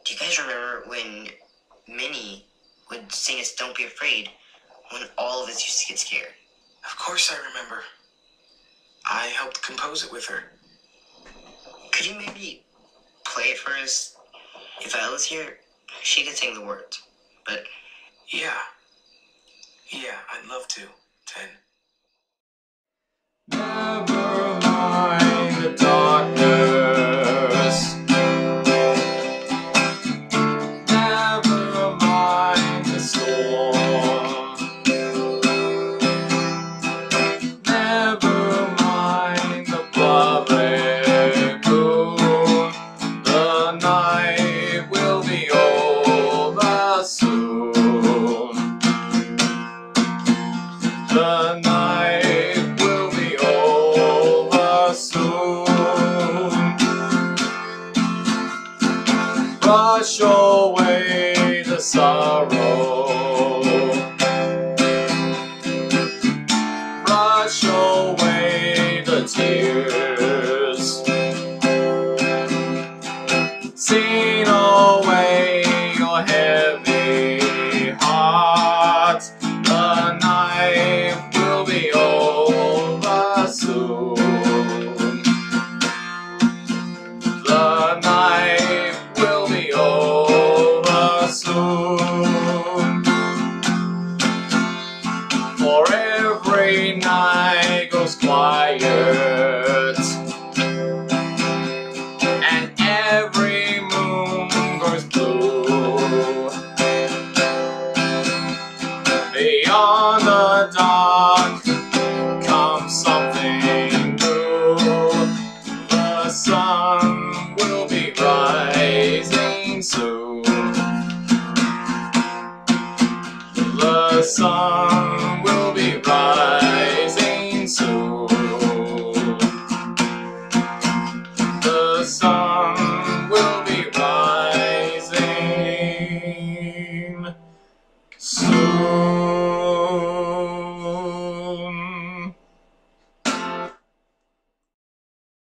Do you guys remember when Minnie would sing us Don't Be Afraid when all of us used to get scared? Of course I remember. I helped compose it with her. Could you maybe play it for us? If Ella's here, she could sing the words, but... Yeah, I'd love to, Ted. Never mind the darkness. Never mind the storm. Never mind the blood-red moon. The night will be over soon. The night will be over soon. Brush away the sorrow. Brush away the tears. Sing away your heavy heart. The night will be over soon. The night will be over soon. For every night goes quiet, and every moon goes blue. Beyond the dark comes something new. The sun will be rising soon. The sun will be rising.